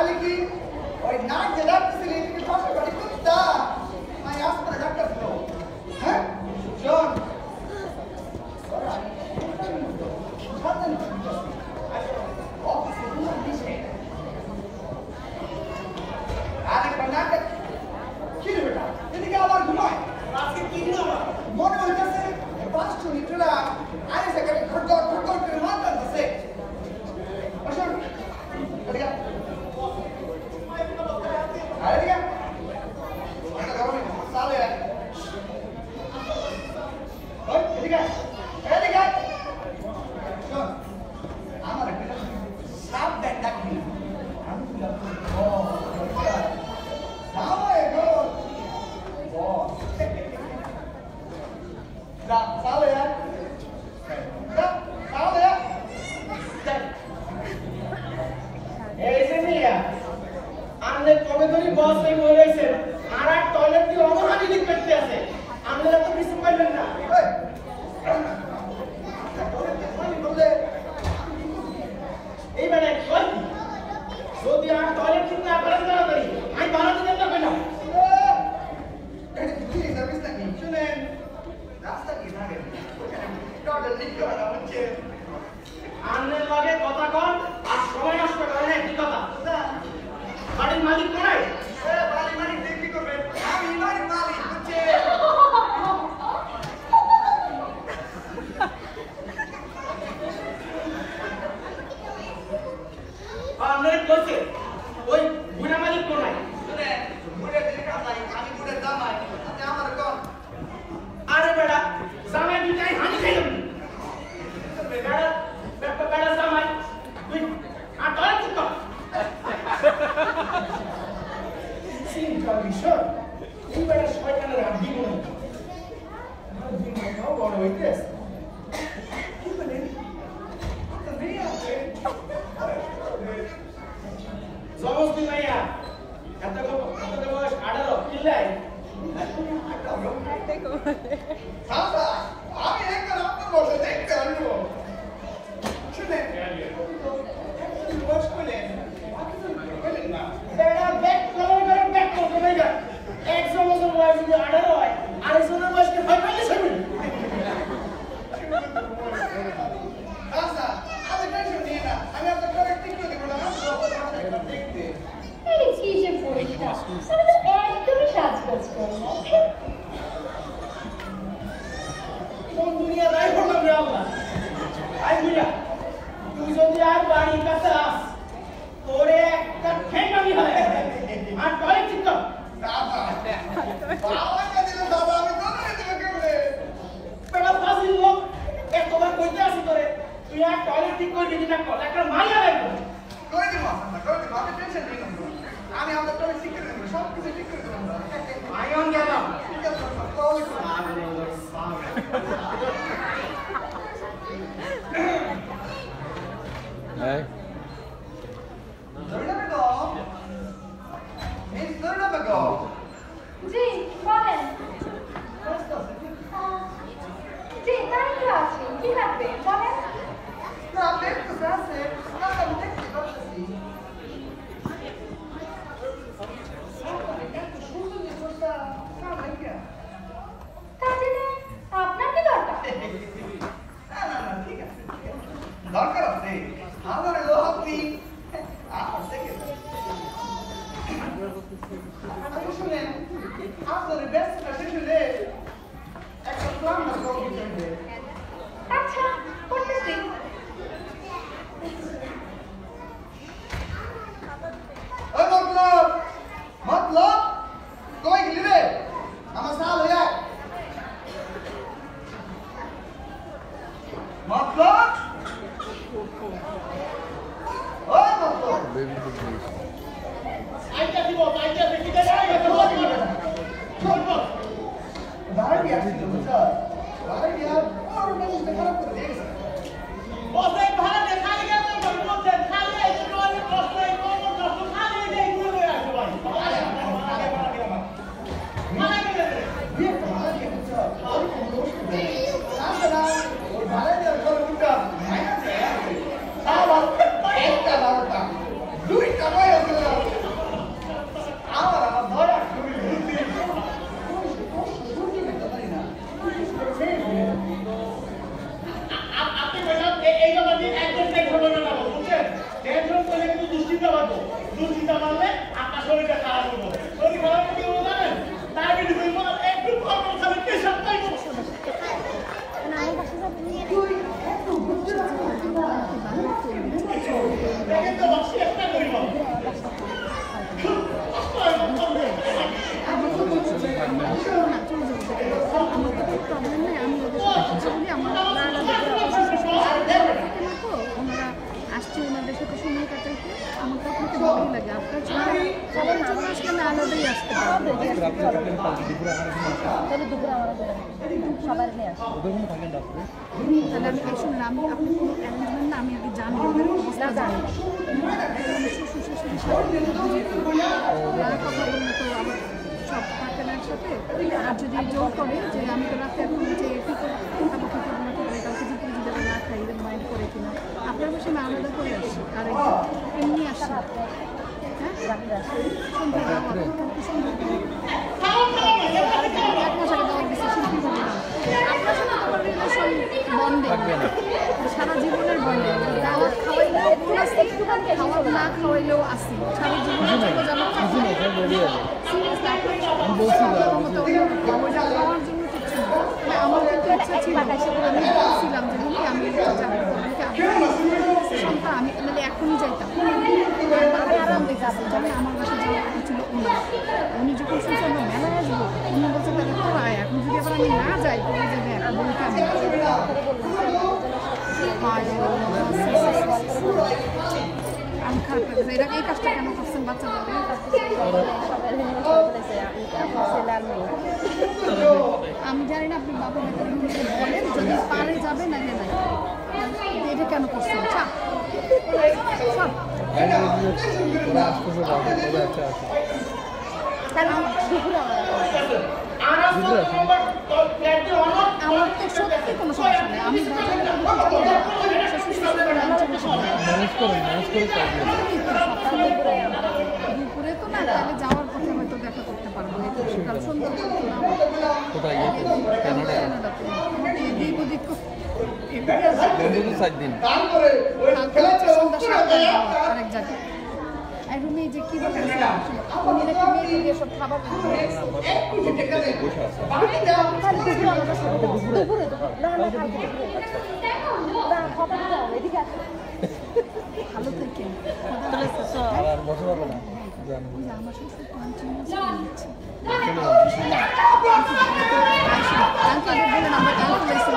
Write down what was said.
কি ওই নাক যে ডাকতেছিলি তুমি পাশে বাড়ি কুত্তা আমি আসতে ডাকতেছিল হ্যাঁ শোন আরে কর্ণাটক কি রে বেটা এদিকে আবার ঘুমায় আজকে কি দিন আমার মনে হইতেছে পাঁচশো লিটার আরে সেখানে ঘটঘট ঘটঘট করে মারতেছে আসুন এদিকে আরে এদিকে এটা গরমে সালে ওই এদিকে এদিকে শোন আমার একটা সাপ ডাকবি আমি Jamai Ador. Wow. Dah, salah ya. Dah, salah ya. sini ya. Anda kami tu ni bos ni boleh sih. Arak toilet ni orang mana ni kerja sih. Anda tu bisa main mana? এই মানে কই যদি আর toilet ঠিক না করেন না করি আমি বানাতে দেব না কেন এটা কি সার্ভিস নাকি শুনেন রাস্তা কি না রে টয়লেট ঠিক করে না হচ্ছে আন্নের লগে কথা কন আর সময় নষ্ট করেন না কি কথা বাড়ির মালিক কোথায় বাড়ির মালিক দেখি করবে আমি বাড়ির মালিক হচ্ছে আন্নের কইছে ওই বুড়া মালিক কোথায় শুনে বুড়া দিকে কামাই আমি বুড়া জামাই আপনি আমার কোন আরে বেটা জামাই দুটাই হানি খাইলাম বেটা বেটা জামাই তুই আর টয়লেট ঠিক কর চিন্তা বিষয় এই বেটা শয়তানের হাত দিব না আমার দিনটাও বড় হইতেছে কি বলেন তো নেই আছে জমস্তি মাইয়া এত বয়স 18 কিলাই সাদা আমি একবার আপনার বসে দেখতে আনবো শুনেন বস বলেন বলেন না বেটা ব্যাক করে না এক জমস্তি বয়স যদি 18 হয় আর একজনের বয়স কি 45 হবে আচ্ছা আমি টেনশন নিয়ে না আমি আপনার করে ঠিক করে দেবো না দেখতে এই কিসে পরীক্ষা আমি তো একদমই সাজগোজ করি না কোন দুনিয়া নাই করলাম রে আল্লাহ আই বুঝা তুই যদি আর বাড়ির কাছে আস তোরে একটা ঠেঙ্গামি হয় আর টয়লেট ঠিক কর দাদা বাবা কে দিল দাদা আমি তোরে দেব কেমনে বেটা ফাজিল লোক একবার কইতে আসি তোরে তুই আর টয়লেট ঠিক করবি না কর একটা মাইয়া লাগবে করে দেবো আমি টেনশন নিয়ে নেবো আমি আপনার করে ঠিক করে দেবো সব কিছু ঠিক করে দেবো আইন গেলাম ঠিক আছে তাহলে Hey. Zurna Begum. Miss Zurna Begum. জি বলেন জি তাই তো আছি কি লাগবে বলেন না দেখতে আছে না আমি দেখতে পাচ্ছি এত সুন্দর জিনিসটা কাজ কি কাজে আপনার কি দরকার না ঠিক আছে দরকার আছে আমার লোহাতি আমার দেখে আপনি শুনেন আপনার ব্যস্ততা শেষ হলে একটা প্ল্যান না করতে আচ্ছা করতেছি ওই মতলব কই গেলি রে আমার সাল হয়ে যায় মতলব ওই মতলব Baby please. আইটা দিব আইটা দেখি দে চল চল বাড়ি আসছিল বুঝছো বাড়ি আর বড় মানুষটা খারাপ করে দিয়েছে বসে ভাড়া দেখা গেল বলতে খালি এই টয়লেট কষ্ট এই কোন কষ্ট খালি এই গুলো আসে ভাই মানে গেলে বিয়ে তো ভালো দিয়ে বুঝছো আর কোনো দোষ নেই না ওই ভালো দিয়ে করে বুঝছো মাইনাস একটা বারোটা দুইটা নয় দুর্নীতি মানলে আপনার শরীরটা খারাপ হবো শরীর খারাপ কি হবো জানেন ডায়াবেটিস হইব আর একটু ফলমূল খাবেন পেশাব পাইব দেখেন তো বাসি একটা করিব আসছে ওনাদের সাথে সময় কাটাইতে আমার তো আপনাকে ভালোই লাগে আপনার সবাই আসলে না আলাদাই আসতে পারবে তাহলে আমি শুনুন আমি আপনি কোনো অ্যারেঞ্জমেন্ট না আমি আগে জানি ওদের অবস্থা জানি কথা বললে তো আবার সব থাকেন একসাথে আর যদি জোর করে যে আমি তো রাতে এখন যে কী খাবো কী করবো না করে কাউকে যদি যদি না খাই এদের মাইন্ড করে কিনা আপনার বসে আমি আলাদা করে আসি আর এমনি আসি হ্যাঁ সুন্দর এক মাস আগে দেওয়ার বেশি শিল্পী হবে না আপনার সাথে আমার রিলেশন বন্ধে সারা জীবনের বন্ধে দাওয়াত খাওয়াইলেও খাওয়ার না খাওয়াইলেও আসি সারা জীবনের জন্য যেন খাওয়ার জন্য কিছু না আমার কিন্তু ইচ্ছা ছিল আমি বলছিলাম যে আমি আমি মানে এখনই যাইতাম আমার বাসা যাওয়ার কথা ছিল উনি যখন শুনছে আমরা মেলায় আসবো উনি বলছে তাহলে তোরা এখন যদি আবার আমি না যাই তবে যে বলতে আমি খারাপ লাগছে এটা এই কাজটা কেন করছেন বাচ্চাদের আমি জানি না আপনি বাবা বলেন যদি পারে যাবে না নাই এটা কেন করছেন চাপ আমার তো সত্যি কোনো সমস্যা নেই আমি দুপুরে তো না তাহলে যাওয়ার পথে হয়তো দেখা করতে পারবো কারণ সুন্দর আরেক জায়গায় রুমে যে কি বলে উনি নাকি মেয়ে সব খাবার ভালো থেকে আমার শ্বশুর কন্টিনিউস বলেন আমরা